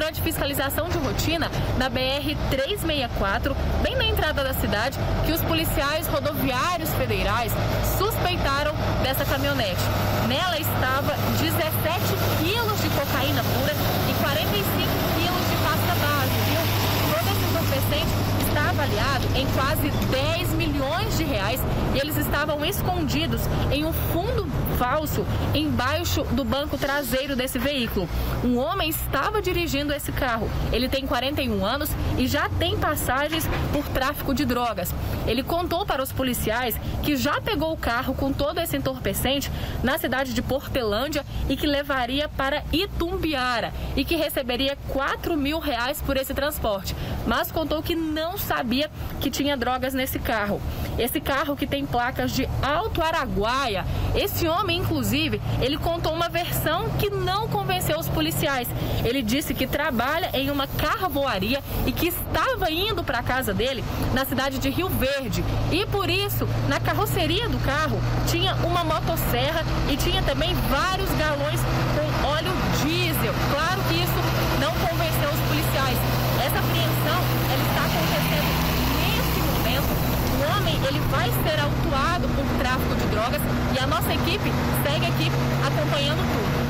de fiscalização de rotina na BR-364, bem na entrada da cidade, que os policiais rodoviários federais suspeitaram dessa caminhonete. Nela estava 17 quilos de cocaína pura e 45 quilos de pasta base, viu? Todo esse entorpecente está avaliado em quase 10 milhões de reais e eles estavam escondidos em um fundo falso embaixo do banco traseiro desse veículo. Um homem estava dirigindo esse carro. Ele tem 41 anos e já tem passagens por tráfico de drogas. Ele contou para os policiais que já pegou o carro com todo esse entorpecente na cidade de Portelândia e que levaria para Itumbiara e que receberia 4 mil reais por esse transporte, mas contou que não sabia que tinha drogas nesse carro. Esse carro que tem placas de Alto Araguaia. Esse homem, inclusive, ele contou uma versão que não convenceu os policiais. Ele disse que trabalha em uma carvoaria e que estava indo para a casa dele na cidade de Rio Verde. E por isso, na carroceria do carro, tinha uma motosserra e tinha também vários galões com óleo diesel. Claro que isso não convenceu os policiais. Essa apreensão, ela está acontecendo nesse momento. O homem, ele vai ser autuado por tráfico de drogas e a nossa equipe segue aqui acompanhando tudo.